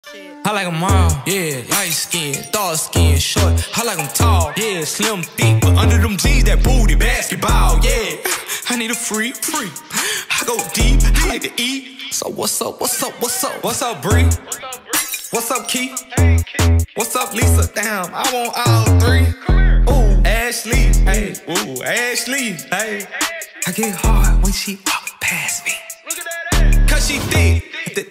I like them all, yeah, light skin, dark skin, short. I like them tall, yeah, slim, thick, but under them jeans, that booty, basketball, yeah. I need a free. I go deep, I like to eat. So what's up? What's up, Bree? What's up, Keith? What's up, Lisa? Damn, I want all three. Ooh, Ashley, hey, ooh, Ashley, hey. I get hard when she walk past me, cause she thick.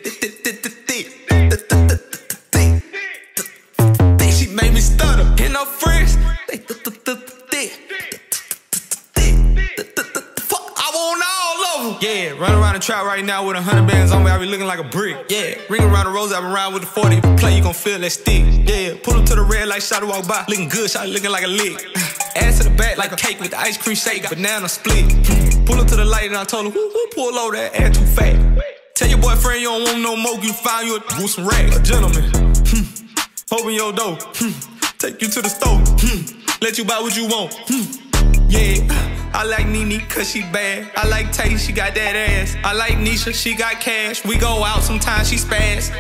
She made me stutter. And her friends, they thick. Fuck, I want all of them. Yeah, run around the trap right now with 100 bands on me, I be looking like a brick. Yeah, ring around the rose, I been around with the 40. If you play, you gon' feel that stick. Yeah, pull up to the red light, shot walk by, looking good, shot looking like a lick. Ass to the back like a cake with the ice cream shake, banana split. Pull up to the light and I told her, who pull over that ass too fat? Tell your boyfriend you don't want no more, you find you with some racks. A gentleman, open your door, take you to the store, let you buy what you want. Yeah, I like Nene cause she bad. I like Tay, she got that ass. I like Nisha, she got cash. We go out sometimes, she spaz.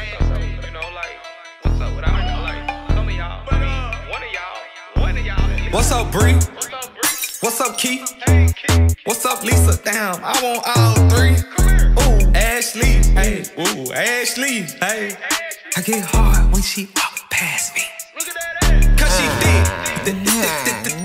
What's up, Bree? What's up, Keith? What's up, Lisa? Damn, I want all three. Ooh, Ashley, hey, ooh, Ashley, hey. I get hard when she walk past me, cause she thick.